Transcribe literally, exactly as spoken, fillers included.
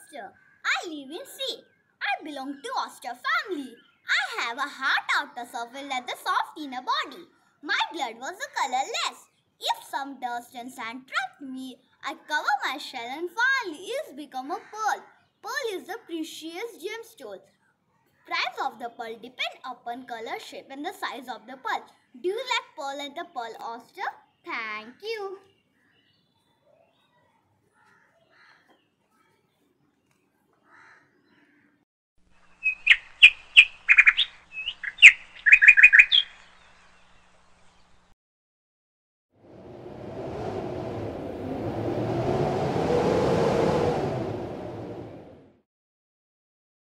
oyster. I live in sea. I belong to oyster family. I have a hard outer surface leather soft inner body. My blood was a colorless. If some dust and sand trapped me, I cover my shell and finally is become a pearl. Pearl is the precious gemstone. Price of the pearl depend upon color, shape and the size of the pearl. Do you like pearl and the pearl oyster? Thank you.